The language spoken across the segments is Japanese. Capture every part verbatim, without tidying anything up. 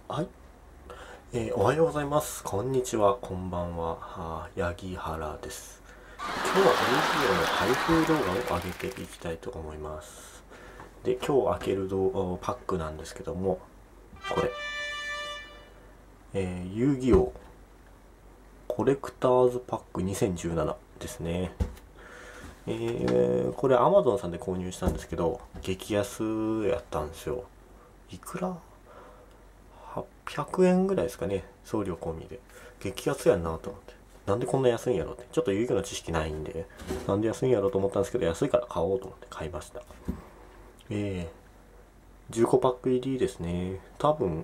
はい、えーおはようございます。こんにちは、こんばんは。は八木原です。今日は遊戯王の開封動画を上げていきたいと思います。で、今日開ける動パックなんですけども、これ、えー遊戯王コレクターズパックにせんじゅうななですね。えーこれ Amazon さんで購入したんですけど、激安やったんですよ。いくらはっぴゃくえんぐらいですかね、送料込みで。激安やんなと思って、なんでこんな安いんやろって、ちょっと遊戯の知識ないんで、なんで安いんやろと思ったんですけど、安いから買おうと思って買いました。えー、じゅうごパック入りですね。多分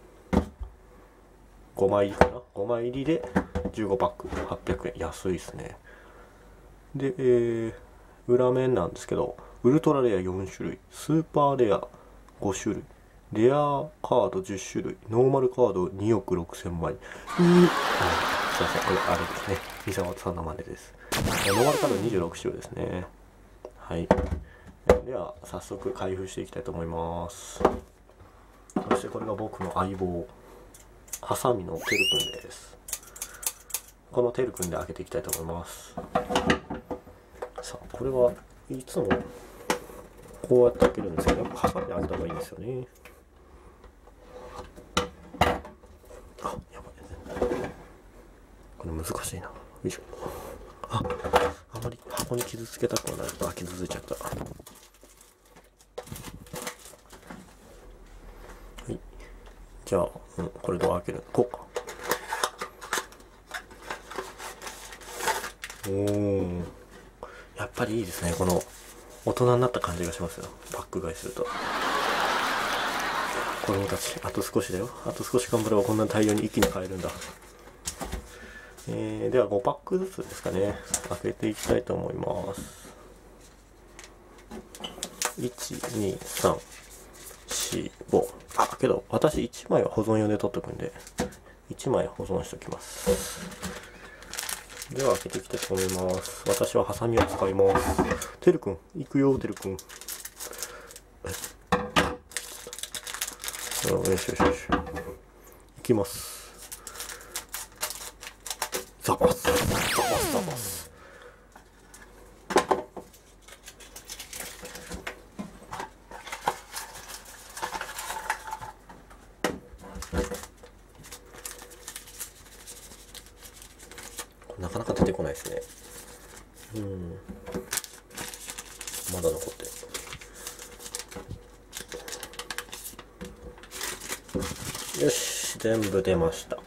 ごまい入りかな、ごまい入りでじゅうごパックはっぴゃくえん、安いですね。で、えー、裏面なんですけど、ウルトラレアよん種類、スーパーレアご種類、レアカードじゅっ種類、ノーマルカードにおくろくせんまい。に、すいません、これあれですね。三沢さんの真似です。ノーマルカードにじゅうろく種ですね。はい。では、早速開封していきたいと思います。そしてこれが僕の相棒、ハサミのテルくんです。このテルくんで開けていきたいと思います。さあ、これはいつもこうやって開けるんですけど、ハサミで開けた方がいいんですよね。あ、やばい。これ難しいな。よいしょ。あ、あまり箱に傷つけたくはない。あ、傷ついちゃった。はい。じゃあ、うん、これどう開ける？こうか。おー。やっぱりいいですね。この大人になった感じがしますよ。パック買いすると。子供たち、あと少しだよ。あと少し頑張ればこんな大量に一気に買えるんだ。えー、ではごパックずつですかね。開けていきたいと思います。いち、に、さん、よん、ご。あ、けど私いちまいは保存用で取っとくんで、いちまい保存しておきます。では開けていきたいと思います。私はハサミを使います。てるくん、いくよ、てるくん。よしよしよし。いきます。ザバス、ザバス、ザバス。なかなか出てこないですね。うん。まだ残ってる。よし、全部出ました。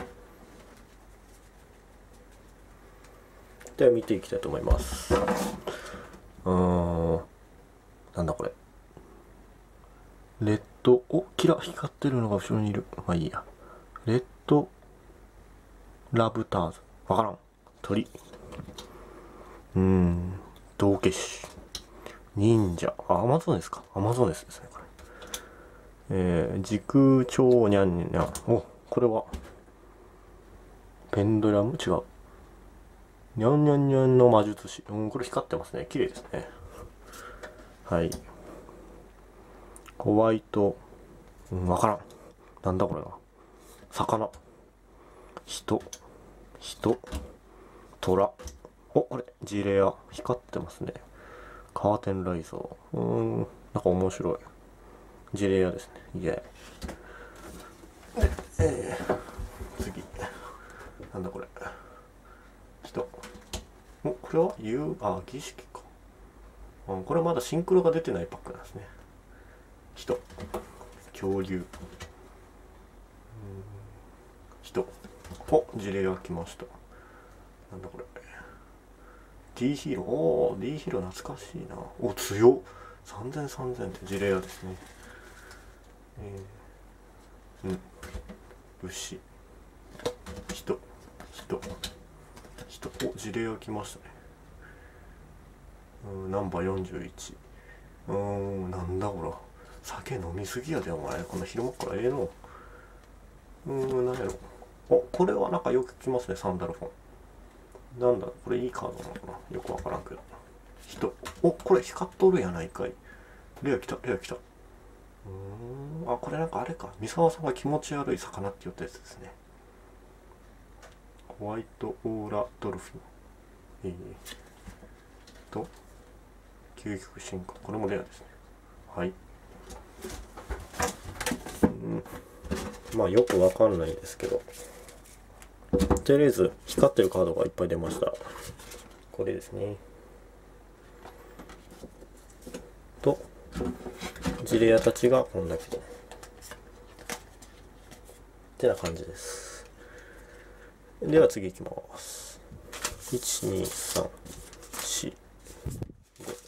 では見ていきたいと思います。うーん。なんだこれ。レッド、お、キラ光ってるのが後ろにいる。まあいいや。レッドラブターズ。わからん。鳥。うーん。道化師。忍者。あ、アマゾネスか。アマゾネスですね、これ。えー、時空超ニャンニャン。お、これは。ペンドラム違う。ニャンニャンニャンの魔術師。うん、これ光ってますね。綺麗ですね。はい。ホワイト。うん、わからん。なんだこれは。魚。人。人。虎。お、あれジレア。光ってますね。カーテンライザー。うーん、なんか面白い。ジレアですね。イエーイ。で、えー、次。なんだこれ。人。お、これは言う、あ、儀式か。うん、これはまだシンクロが出てないパックなんですね。人。恐竜。人。お、事例が来ました。なんだこれ。D ヒーロー。おー、D ヒーロー懐かしいな。お、強っ。さんぜんさんぜんって事例がですね。えー、うん。牛。人。人。人。お、事例が来ましたね。うん、ナンバーよんじゅういち。うーん、なんだこら。酒飲みすぎやで、お前。こんな昼間っからええの。うーん、なんやろ。お、これはなんかよく来ますね、サンダルフォン。なんだ、これいいカードなのかな、よくわからんけど。人。お、これ光っとるやないかい。レア来た、レア来た。うーん、 あ、これなんかあれか、三沢さんが気持ち悪い魚って言ったやつですね。ホワイトオーラドルフィン、えー、と究極進化、これもレアですね。はい、うん、まあよくわかんないですけど、とりあえず光ってるカードがいっぱい出ました。これですね。とジレアたちがこんだけってな感じです。では次いきます。いち、に、さん、よん、ご。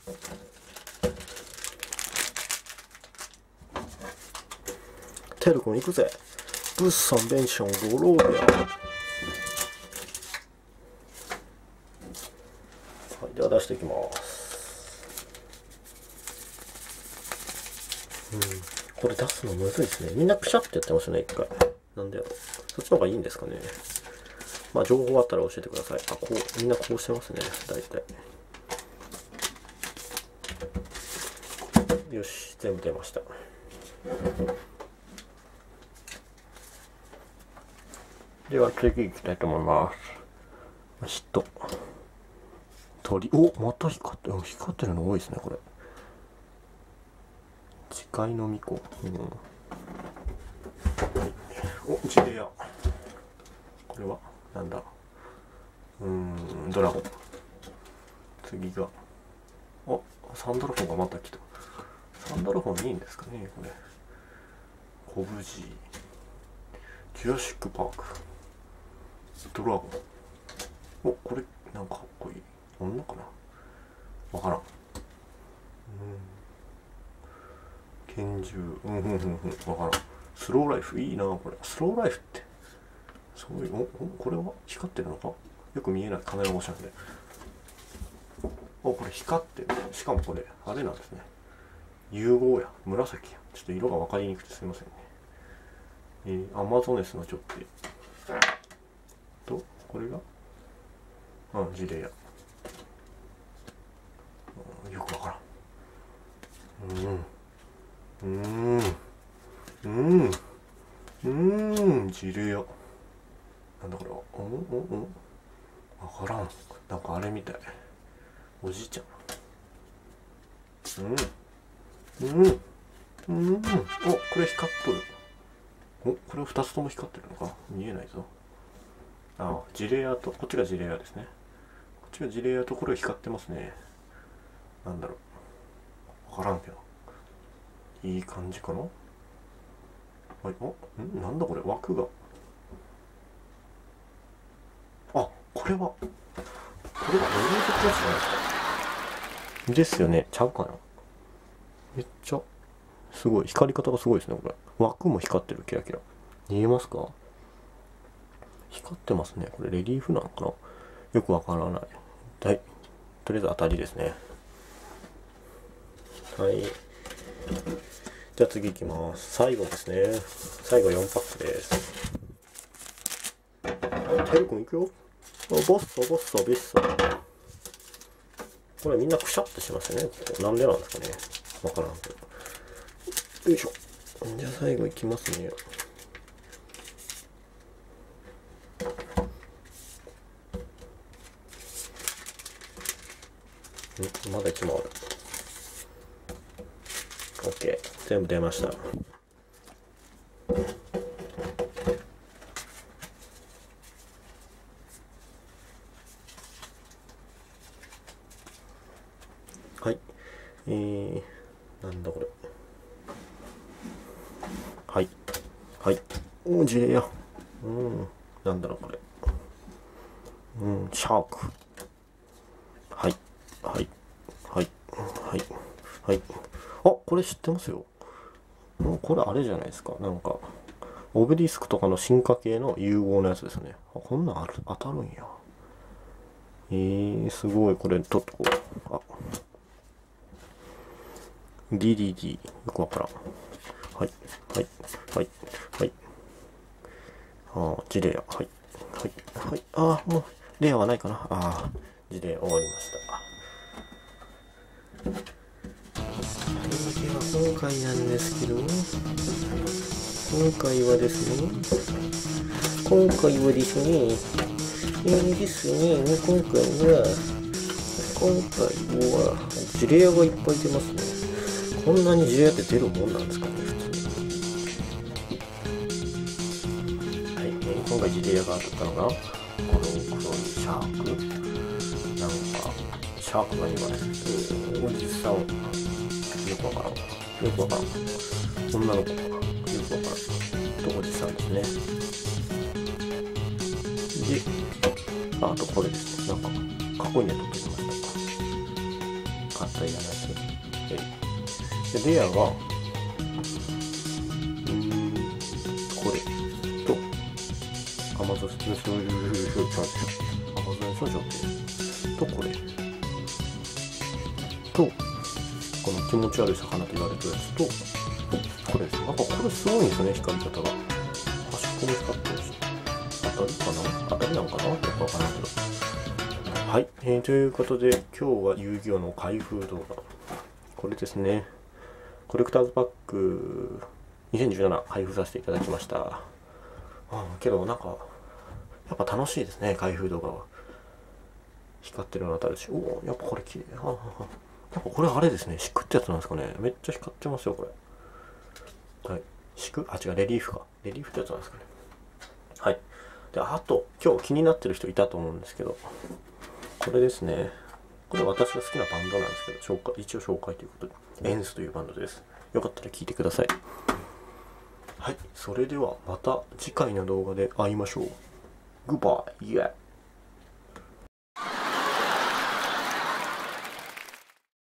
テル君行くぜ。物産ベンションゴロービア。はい、では出していきます。うん、これ出すのむずいですね。みんなくしゃってやってますね、一回。なんでやろう。そっちの方がいいんですかね。まあ情報あったら教えてください。あ、こう、みんなこうしてますね、大体。よし、全部出ました。では次行きたいと思います。人。鳥。お、また光ってる。光ってるの多いですね、これ。誓いの巫女。うん。はい、お、ジレア。これは、なんだ。うーん、ドラゴン。次が。あ、サンダルフォンがまた来た。サンダルフォンいいんですかね、これ。コブジー。ジュラシックパーク。ドラゴン。お、これ、なんかかっこいい。女かな、わからん。うん。拳銃。うん、うん、うん、うん。わからん。スローライフ。いいな、これ。スローライフって。そういう、お、お、これは光ってるのか、よく見えない。カメラ越しなんで。お、これ光ってる。しかもこれ、あれなんですね。融合や。紫や。ちょっと色が分かりにくくてすいませんね。えー、アマゾネスのちょっと。と、これがあ、ジレア。よくわからん。うん。うん。うん。うん。ジレア。なんだこれは。うんうんうん。わからん。なんかあれみたい。おじいちゃん。うん。うん。うん。お、これ光っとる。お、これふたつとも光ってるのか、見えないぞ。ああ、ジレアと、こっちがジレアですね。こっちがジレアとこれが光ってますね。なんだろう。わからんけど。いい感じかな。はい、お、んなんだこれ、枠が。あ、これは、これはレインボークラスじゃないですか。ですよね、ちゃうかな。めっちゃ、すごい、光り方がすごいですね、これ。枠も光ってる、キラキラ。見えますか？光ってますね。これレリーフなのかな、よくわからない。はい。とりあえず当たりですね。はい。じゃあ次いきます。最後ですね。最後よんパックです。はい、テル君いくよ。ボッソボッソビッソ。これみんなくしゃってしますよね。ここなんでなんですかね。わからんけど。よいしょ。じゃあ最後いきますね。んまだいちまいある。OK。全部出ました。はい。えー、なんだこれ。はい。はい。おー、ジレや。うん。なんだろうこれ。うん、シャーク。はい。はい。はい。はい。はい。あ、これ知ってますよ。これあれじゃないですか。なんか、オベリスクとかの進化系の融合のやつですね。あ、こんなんある、当たるんや。えー、すごい。これ、取っとこう。あ。ディーディーディー。よくわからん。はい。はい。はい。はい。ああ、ジレア。はい。はい。はい。ああ、もう、レアはないかな。ああ、ジレア終わりました。最後は回なんですけど、今回はですね、今回はですね、えーですね、今回は、今回は、ジレアがいっぱい出ますね。こんなにジレアって出るもんなんですかね、普通に。はい、えー、今回ジレアが当たったのが、この黒いシャーク。なんか、シャークがにまい。えー、おじさん。よくわからん。よくわからん。女の子かな。よくわからん。とおじさんですね。で、あとこれですね。なんか、かっこいいねと出てましたか。買ったいらないですね。で、レアが、うーん、これと、アマゾンスのアマゾン少女と、これと、この気持ち悪い魚と言われてるやつと、これですね。なんかこれすごいんですよね、光り方が。端っこも光ってるし。当たりかな当たりなのかなよくわからないけど。はい、えー、ということで、今日は遊戯王の開封動画。これですね。コレクターズパックにせんじゅうなな開封させていただきました。ああ、けどなんか、やっぱ楽しいですね、開封動画は。光ってるの当たるし。おお、やっぱこれ綺麗。はあはあ、やっぱこれあれですね、敷くってやつなんですかね。めっちゃ光ってますよ、これ。はい。敷くあ、違う、レリーフか。レリーフってやつなんですかね。はい。で、あと、今日気になってる人いたと思うんですけど、これですね。これ私が好きなバンドなんですけど、紹介、一応紹介ということで、エンスというバンドです。よかったら聴いてください。はい。それではまた次回の動画で会いましょう。グッバイ。イエー。